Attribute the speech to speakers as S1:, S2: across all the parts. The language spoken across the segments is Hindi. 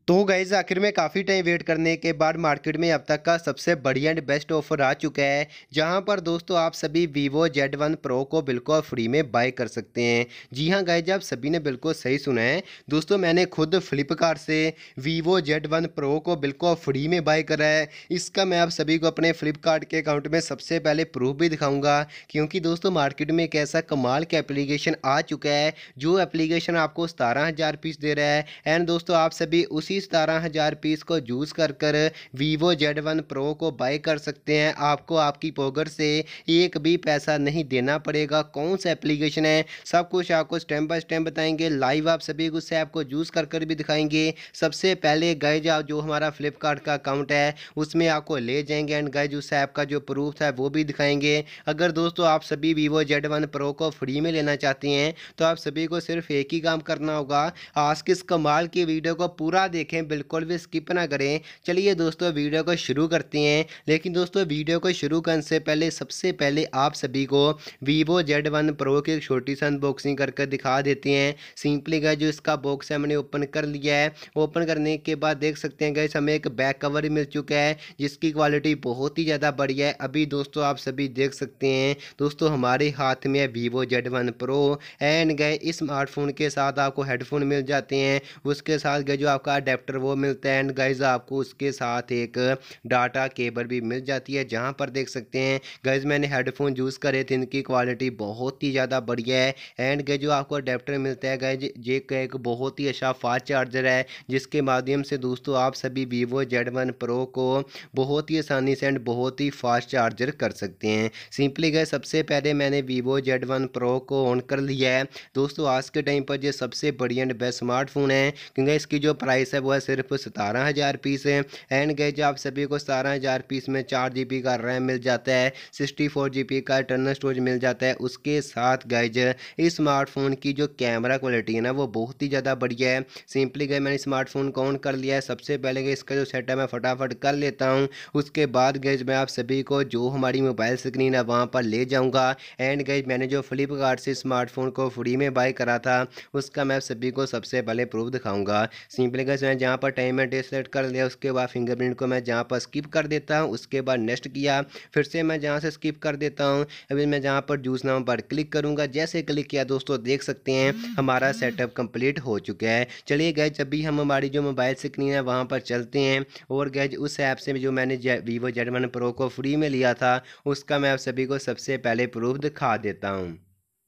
S1: तो गाइस आखिर में काफ़ी टाइम वेट करने के बाद मार्केट में अब तक का सबसे बढ़िया एंड बेस्ट ऑफर आ चुका है, जहां पर दोस्तों आप सभी वीवो Z1 प्रो को बिल्कुल फ्री में बाय कर सकते हैं। जी हां गाइस, आप सभी ने बिल्कुल सही सुना है दोस्तों, मैंने खुद फ्लिपकार्ट से वीवो Z1 प्रो को बिल्कुल फ्री में बाय करा है। इसका मैं आप सभी को अपने फ्लिपकार्ट के अकाउंट में सबसे पहले प्रूफ भी दिखाऊंगा, क्योंकि दोस्तों मार्केट में एक ऐसा कमाल का एप्लीकेशन आ चुका है जो एप्लीकेशन आपको 17,000 पीस दे रहा है। एंड दोस्तों आप सभी उसी 17,000 पीस को यूज़ कर कर वीवो Z1 प्रो को बाय कर सकते हैं। आपको आपकी पॉकेट से एक भी पैसा नहीं देना पड़ेगा। कौन सा एप्लीकेशन है सब कुछ आपको स्टेप बाय स्टेप बताएंगे, लाइव आप सभी उस ऐप को यूज़ कर कर भी दिखाएंगे। सबसे पहले गाइज आप जो हमारा फ्लिपकार्ट का अकाउंट है उसमें आपको ले जाएंगे एंड गाइज उस ऐप का जो प्रूफ है वो भी दिखाएंगे। अगर दोस्तों आप सभी वीवो Z1 प्रो को फ्री में लेना चाहती हैं तो आप सभी को सिर्फ एक ही काम करना होगा, आज की इस कमाल की वीडियो को पूरा देखें, बिल्कुल भी स्किप ना करें। चलिए दोस्तों वीडियो को शुरू करते हैं। लेकिन दोस्तों वीडियो को शुरू करने से पहले सबसे पहले आप सभी को वीवो Z1 प्रो की एक छोटी सी अनबॉक्सिंग करके दिखा देते हैं। सिंपली गाइस जो इसका बॉक्स है मैंने ओपन कर लिया है। ओपन करने के बाद देख सकते हैं गाइस हमें एक बैक कवर मिल चुका है जिसकी क्वालिटी बहुत ही ज़्यादा बढ़िया है। अभी दोस्तों आप सभी देख सकते हैं दोस्तों हमारे हाथ में है वीवो Z1 प्रो एंड गए इस स्मार्टफोन के साथ आपको हेडफोन मिल जाते हैं, उसके साथ गए जो आपका अडेप्टर वो मिलता है एंड गाइज आपको उसके साथ एक डाटा केबल भी मिल जाती है। जहां पर देख सकते हैं गाइज मैंने हेडफोन यूज़ करे थे, इनकी क्वालिटी बहुत ही ज़्यादा बढ़िया है। एंड गए जो आपको अडेप्टर मिलता है गाइज ये एक बहुत ही अच्छा फास्ट चार्जर है जिसके माध्यम से दोस्तों आप सभी वीवो Z1 प्रो को बहुत ही आसानी से एंड बहुत ही फास्ट चार्जर कर सकते हैं। सिंपली गए सबसे पहले मैंने वीवो Z1 प्रो को ऑन कर लिया है। दोस्तों आज के टाइम पर ये सबसे बढ़िया एंड बेस्ट स्मार्टफोन है, क्योंकि इसकी जो प्राइस है वो है सिर्फ 17,000 पीस है। एंड गैज आप सभी को 17,000 पीस में 4 GB का रैम मिल जाता है, 64 GB का इंटरनल स्टोरेज मिल जाता है। उसके साथ गैज इस स्मार्टफोन की जो कैमरा क्वालिटी है ना वो बहुत ही ज़्यादा बढ़िया है। सिंपली गए मैंने स्मार्टफोन को ऑन कर लिया है। सबसे पहले गए इसका जो सेट है मैं फटाफट कर लेता हूँ। उसके बाद गैज मैं आप सभी को जो हमारी मोबाइल स्क्रीन है वहाँ पर ले जाऊँगा। एंड गैज मैंने जो फ्लिपकार्ट से स्मार्टफोन को फ्री में बाय करा था उसका मैं सभी को सबसे पहले प्रूफ दिखाऊंगा। सिंपली गाइस मैं जहाँ पर टाइम एंड डेट सेलेक्ट कर लिया उसके बाद फिंगरप्रिंट को मैं जहाँ पर स्किप कर देता हूँ, उसके बाद नेक्स्ट किया, फिर से मैं जहाँ से स्किप कर देता हूँ। अभी मैं जहाँ पर यूज़ नाउ पर क्लिक करूँगा, जैसे क्लिक किया दोस्तों देख सकते हैं हमारा सेटअप कंप्लीट हो चुका है। चलिए गाइस अभी हम हमारी जो मोबाइल स्क्रीन है वहाँ पर चलते हैं और गाइस उस ऐप से जो मैंने वीवो Z1 प्रो को फ्री में लिया था उसका मैं आप सभी को सबसे पहले प्रूफ दिखा देता हूँ।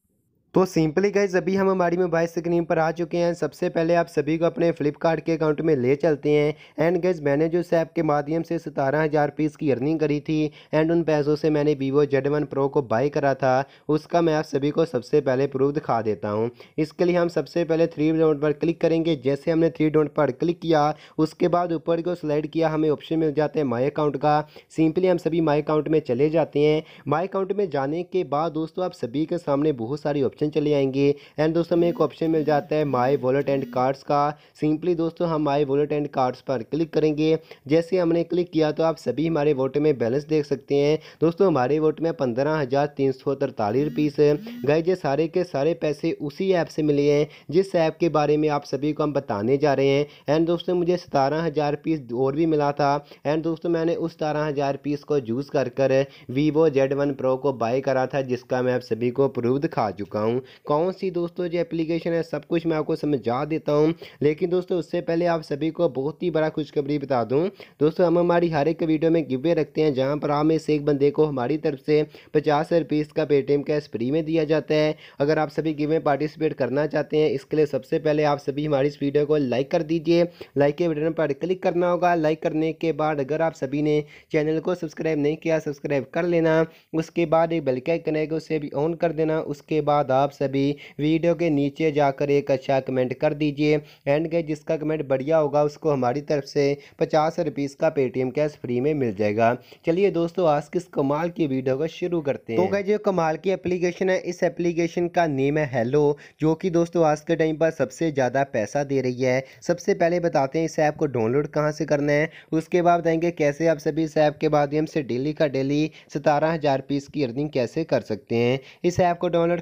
S1: तो सिंपली गाइज अभी हम हमारी मोबाइल स्क्रीन पर आ चुके हैं। सबसे पहले आप सभी को अपने फ्लिपकार्ट के अकाउंट में ले चलते हैं। एंड गाइज मैंने जो इस ऐप के माध्यम से 17,000 पीस की अर्निंग करी थी एंड उन पैसों से मैंने वीवो Z1 प्रो को बाय करा था, उसका मैं आप सभी को सबसे पहले प्रूफ दिखा देता हूँ। इसके लिए हम सबसे पहले 3 डॉट पर क्लिक करेंगे। जैसे हमने 3 डॉट पर क्लिक किया उसके बाद ऊपर को स्लाइड किया, हमें ऑप्शन मिल जाता है माई अकाउंट का। सिंपली हम सभी माई अकाउंट में चले जाते हैं। माई अकाउंट में जाने के बाद दोस्तों आप सभी के सामने बहुत सारी ऑप्शन चले आएंगे एंड दोस्तों हमें एक ऑप्शन मिल जाता है माय वॉलेट एंड कार्ड्स का। सिंपली दोस्तों हम माय वॉलेट एंड कार्ड्स पर क्लिक करेंगे। जैसे हमने क्लिक किया तो आप सभी हमारे वोट में बैलेंस देख सकते हैं। दोस्तों हमारे वोट में 15,343 रुपीस है। गाइस ये सारे के सारे पैसे उसी ऐप से मिले हैं जिस ऐप के बारे में आप सभी को हम बताने जा रहे हैं। एंड दोस्तों मुझे 17,000 पीस और भी मिला था एंड दोस्तों मैंने उस 17,000 पीस को यूज़ कर कर वीवो Z1 प्रो को बाय करा था, जिसका मैं आप सभी को प्रूफ दिखा चुका हूँ। कौन सी दोस्तों जो एप्लीकेशन है सब कुछ मैं आपको समझा देता हूँ। लेकिन दोस्तों उससे पहले आप सभी को बहुत ही बड़ा खुशखबरी बता दूँ। दोस्तों हम हमारी हर एक वीडियो में गिवे रखते हैं जहाँ पर आप में से एक बंदे को हमारी तरफ से 50 रुपीज़ का पेटीएम कैश फ्री में दिया जाता है। अगर आप सभी गिव में पार्टिसिपेट करना चाहते हैं इसके लिए सबसे पहले आप सभी हमारी इस वीडियो को लाइक कर दीजिए। लाइक के बटन पर क्लिक करना होगा। लाइक करने के बाद अगर आप सभी ने चैनल को सब्सक्राइब नहीं किया सब्सक्राइब कर लेना। उसके बाद एक बेल का आइकन है उसे भी ऑन कर देना। उसके बाद आप सभी वीडियो के नीचे जाकर एक अच्छा कमेंट कर दीजिए एंड गाइस जिसका कमेंट बढ़िया होगा उसको हमारी तरफ से 50 रुपीज़ का पेटीएम कैश फ्री में मिल जाएगा। चलिए दोस्तों आज किस कमाल की वीडियो को शुरू करते हैं। तो गाइस जो कमाल की एप्लीकेशन है इस एप्लीकेशन का नेम है हेलो, जो कि दोस्तों आज के टाइम पर सबसे ज़्यादा पैसा दे रही है। सबसे पहले बताते हैं इस ऐप को डाउनलोड कहाँ से करना है, उसके बाद बताएंगे कैसे आप सभी इस ऐप के माध्यम से डेली का डेली 17,000 पीस की अर्निंग कैसे कर सकते हैं। इस ऐप को डाउनलोड करने के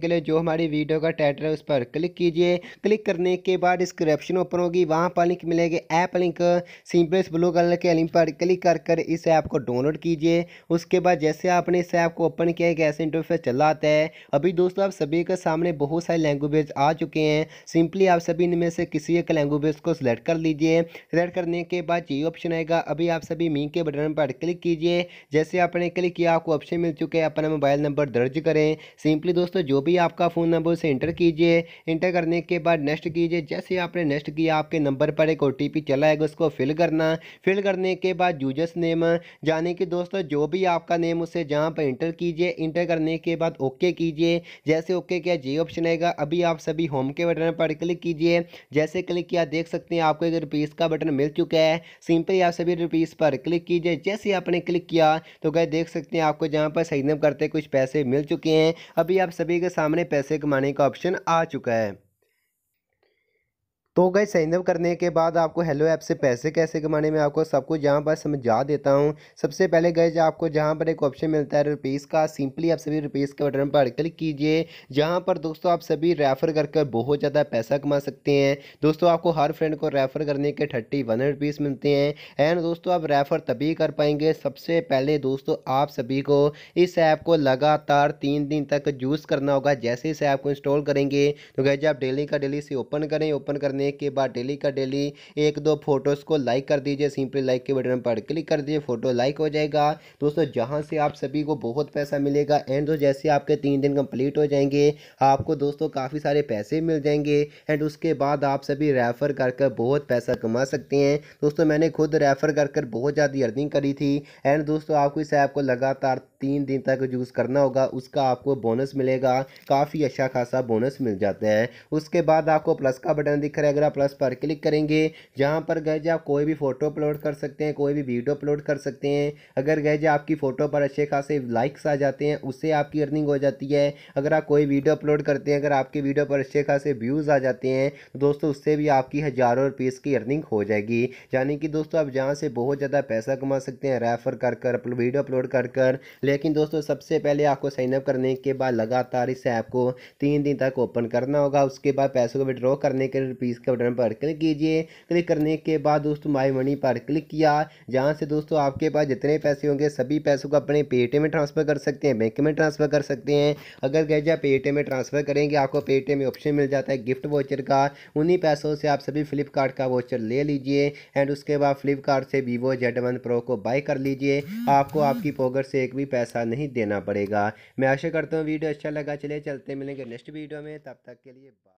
S1: लिए जो हमारी वीडियो का टाइटल है उस पर क्लिक कीजिए। क्लिक करने के बाद डिस्क्रिप्शन ओपन होगी, वहाँ पर लिंक मिलेगी ऐप लिंक। सिंपल इस ब्लू कलर के लिंक पर क्लिक कर इस ऐप को डाउनलोड कीजिए। उसके बाद जैसे आपने इस ऐप को ओपन किया एक ऐसे इंटरफेस चला आता है। अभी दोस्तों आप सभी के सामने बहुत सारे लैंग्वेज आ चुके हैं। सिंपली आप सभी इनमें से किसी एक लैंग्वेज को सिलेक्ट कर लीजिए। सिलेक्ट करने के बाद ये ऑप्शन आएगा, अभी आप सभी मी के बटन पर क्लिक कीजिए। जैसे आपने क्लिक किया आपको ऑप्शन मिल चुके हैं, अपना मोबाइल नंबर दर्ज करें। सिंपली दोस्तों जो भी आपका फ़ोन नंबर उसे इंटर कीजिए। इंटर करने के बाद नेक्स्ट कीजिए। जैसे आपने नेक्स्ट किया आपके नंबर पर एक ओटीपी चला आएगा, उसको फिल करना। फिल करने के बाद यूजर्स नेम यानी कि दोस्तों जो भी आपका नेम उसे जहाँ पर इंटर कीजिए। इंटर करने के बाद ओके कीजिए। जैसे ओके किया जी ऑप्शन आएगा, अभी आप सभी होम के बटन पर क्लिक कीजिए। जैसे क्लिक किया देख सकते हैं आपको एक रुपीज़ का बटन मिल चुका है। सिंपली आप सभी रुपीज़ पर क्लिक कीजिए। जैसे आपने क्लिक किया तो गाइस देख सकते हैं आपको जहाँ पर साइन अप करते कुछ पैसे मिल चुके हैं। अभी आप सभी के सामने पैसे कमाने का ऑप्शन आ चुका है। तो गाइस साइन अप करने के बाद आपको हेलो ऐप से पैसे कैसे कमाने में आपको सब कुछ यहाँ पर समझा देता हूँ। सबसे पहले गाइस आपको जहाँ पर एक ऑप्शन मिलता है रुपीज़ का, सिंपली आप सभी रुपीज़ के बटन पर क्लिक कीजिए। जहाँ पर दोस्तों आप सभी रेफ़र कर बहुत ज़्यादा पैसा कमा सकते हैं। दोस्तों आपको हर फ्रेंड को रेफ़र करने के 31 रुपीज़ मिलते हैं। एंड दोस्तों आप रेफ़र तभी कर पाएंगे, सबसे पहले दोस्तों आप सभी को इस ऐप को लगातार 3 दिन तक यूज़ करना होगा। जैसे इस ऐप को इंस्टॉल करेंगे तो गाइस आप डेली का डेली से ओपन करें। ओपन करने के बाद डेली का डेली एक दो फोटोज़ को लाइक कर दीजिए। सिंपली लाइक के बटन पर क्लिक कर दीजिए, फोटो लाइक हो जाएगा दोस्तों, जहां से आप सभी को बहुत पैसा मिलेगा। एंड तो जैसे आपके 3 दिन कंप्लीट हो जाएंगे आपको दोस्तों काफ़ी सारे पैसे मिल जाएंगे। एंड उसके बाद आप सभी रेफ़र कर बहुत पैसा कमा सकते हैं। दोस्तों मैंने खुद रेफ़र कर बहुत ज़्यादा अर्निंग करी थी। एंड दोस्तों आपको इस ऐप को लगातार 3 दिन तक यूज़ करना होगा, उसका आपको बोनस मिलेगा, काफ़ी अच्छा खासा बोनस मिल जाता है। उसके बाद आपको प्लस का बटन दिख रहा है, अगर आप प्लस पर क्लिक करेंगे जहां पर गए आप कोई भी फोटो अपलोड कर सकते हैं, कोई भी वीडियो अपलोड कर सकते हैं। अगर गए आपकी फ़ोटो पर अच्छे खासे लाइक्स आ जाते हैं उससे आपकी अर्निंग हो जाती है। अगर आप कोई वीडियो अपलोड करते हैं, अगर आपकी वीडियो पर अच्छे खासे व्यूज़ आ जाते हैं तो दोस्तों उससे भी आपकी हज़ारों रुपीज़ की अर्निंग हो जाएगी। यानी कि दोस्तों आप जहाँ से बहुत ज़्यादा पैसा कमा सकते हैं रेफ़र कर वीडियो अपलोड कर। लेकिन दोस्तों सबसे पहले आपको साइन अप करने के बाद लगातार इस ऐप को 3 दिन तक ओपन करना होगा। उसके बाद पैसों को विड्रॉ करने के रुपीज़ के बटन पर क्लिक कीजिए। क्लिक करने के बाद दोस्तों माई मनी पर क्लिक किया, जहां से दोस्तों आपके पास जितने पैसे होंगे सभी पैसों को अपने पेटीएम में ट्रांसफ़र कर सकते हैं, बैंक में ट्रांसफ़र कर सकते हैं। अगर गैज आप पेटीएम में ट्रांसफ़र करेंगे आपको पेटीएम में ऑप्शन मिल जाता है गिफ्ट वोचर का। उन्हीं पैसों से आप सभी फ्लिपकार्ट का वोचर ले लीजिए। एंड उसके बाद फ्लिपकार्ट से वीवो Z1 Pro को बाय कर लीजिए। आपको आपकी पॉकेट से एक भी पैसा नहीं देना पड़ेगा। मैं आशा करता हूँ वीडियो अच्छा लगा। चलिए चलते मिलेंगे नेक्स्ट वीडियो में, तब तक के लिए बाय।